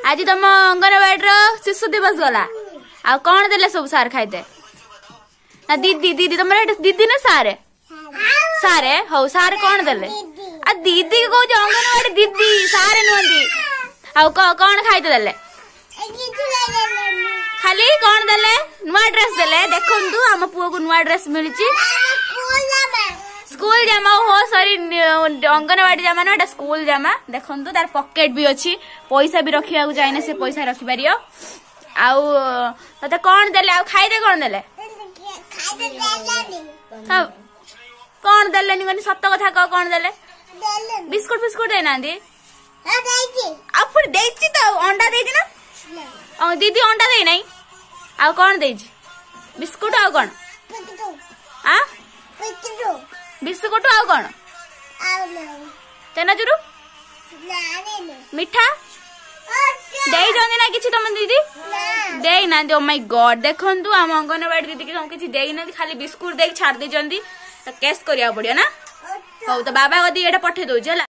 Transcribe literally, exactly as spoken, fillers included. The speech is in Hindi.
आज तुम अंगनवाड़ी शिशु दिवस गला आ कौन देले सब सार खाइते ना दीदी दीदी तुम दीदी ना सारे सारे हौ सारे कौन देले आ दीदी को अंगनवाड़ी दीदी सारे नुहंती आ कौन खाइते देले खाली कौन देले नुआ ड्रेस देले देखंतु हम पुओ को नुआ ड्रेस मिलची स्कूल जामा हो सॉरी अंगनवाड़ी जामा ना स्कूल जामा देखंतु तार पॉकेट भी अच्छी पैसा भी रखिया जाइने से पैसा रखि पारियो आउ तते कौन देले आ खाइदे कौन देले सब कौन देले नि सत्य कथा कह कौन देले बिस्कुट बिस्कुट देना दी आप देछि तो अंडा देछि ना दीदी अंडा दे नहीं आ कौन देछि बिस्कुट आ कौन आ बिस्कुट आ कौन तेना जुरु मिठा दे जंदी ना किछि तुम दीदी दे ना ओ माय गॉड देखंतु हम अंगनवाड़ी दीदी के हम किछि दे ना खाली बिस्कुट दे छाड़ दे जंदी केस करिया पड़ियो ना हो तो बाबा गदी एटा पठे दो